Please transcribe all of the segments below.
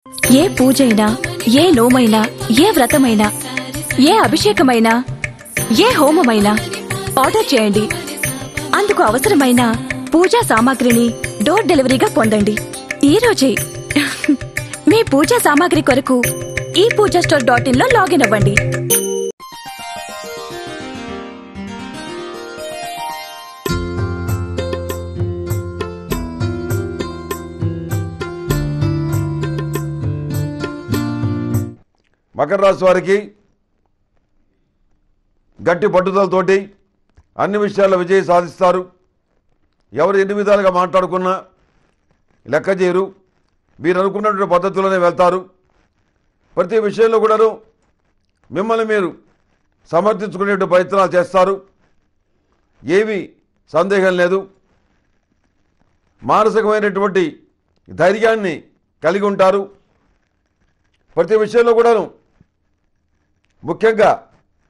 ఏ పూజైనా, ఏ నోమైనా, ఏ వ్రతమైనా, ఏ అభిషేకమైనా, ఏ హోమమైనా ఆర్డర్ చేయండి. అందుకు అవసరమైన పూజా సామాగ్రిని డోర్ డెలివరీగా పొందండి. ఈ రోజే మీ పూజా సామాగ్రి కొరకు ePoojaStore.in లో లాగిన్ అవ్వండి. మకర రాశి వారికి గట్టి పట్టుదలతోటి అన్ని విషయాల్లో విజయం సాధిస్తారు. ఎవరు ఎన్ని విధాలుగా మాట్లాడుకున్నా లెక్క చేయరు. మీరు అనుకున్నటువంటి పద్ధతిలోనే వెళ్తారు. ప్రతి విషయంలో కూడాను మిమ్మల్ని మీరు సమర్థించుకునే ప్రయత్నాలు చేస్తారు. ఏమీ సందేహం లేదు. మానసికమైనటువంటి ధైర్యాన్ని కలిగి ఉంటారు. ప్రతి విషయంలో కూడాను ముఖ్యంగా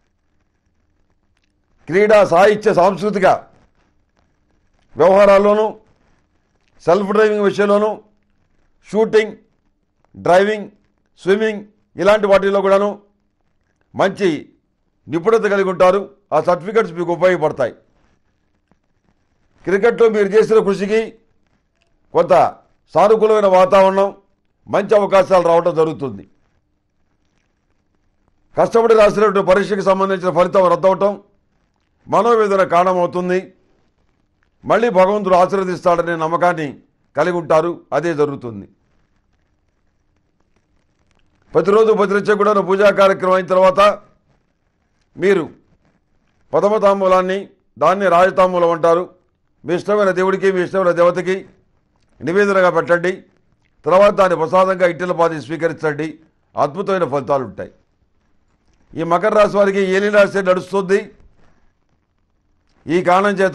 క్రీడా, సాహిత్య, సాంస్కృతిక వ్యవహారాల్లోనూ, సెల్ఫ్ డ్రైవింగ్ విషయంలోనూ, షూటింగ్, డ్రైవింగ్, స్విమ్మింగ్ ఇలాంటి వాటిల్లో కూడాను మంచి నిపుణత కలిగి ఉంటారు. ఆ సర్టిఫికెట్స్ మీకు ఉపయోగపడతాయి. క్రికెట్లో మీరు చేసిన కృషికి కొంత సానుకూలమైన వాతావరణం, మంచి అవకాశాలు రావడం జరుగుతుంది. కష్టపడి రాసినటువంటి పరీక్షకు సంబంధించిన ఫలితం రద్దవటం మనోవేదన కారణమవుతుంది. మళ్ళీ భగవంతుడు ఆశీర్వదిస్తాడనే నమ్మకాన్ని కలిగి ఉంటారు. అదే జరుగుతుంది. ప్రతిరోజు ప్రతినిత్యం కూడా పూజా కార్యక్రమం అయిన తర్వాత మీరు ప్రథమ తాంబూలాన్ని, దాన్ని రాజతాంబూలం అంటారు, మీ ఇష్టమైన దేవుడికి, మీ ఇష్టమైన దేవతకి నివేదనగా పెట్టండి. తర్వాత దాన్ని ప్రసాదంగా ఇట్టెలపాది స్వీకరించండి. అద్భుతమైన ఫలితాలు ఉంటాయి. ఈ మకర రాశి వారికి ఏలినాశి నడుస్తుంది. ఈ కారణం చేత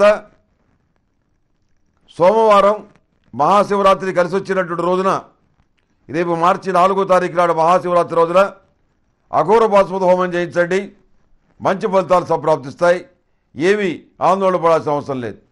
సోమవారం మహాశివరాత్రి కలిసి వచ్చినటువంటి రోజున, రేపు మార్చి 4వ తారీఖు నాడు మహాశివరాత్రి రోజున అఘోర పాశుపత హోమం చేయించండి. మంచి ఫలితాలు సంప్రాప్తిస్తాయి. ఏమీ ఆందోళన పడాల్సిన అవసరం లేదు.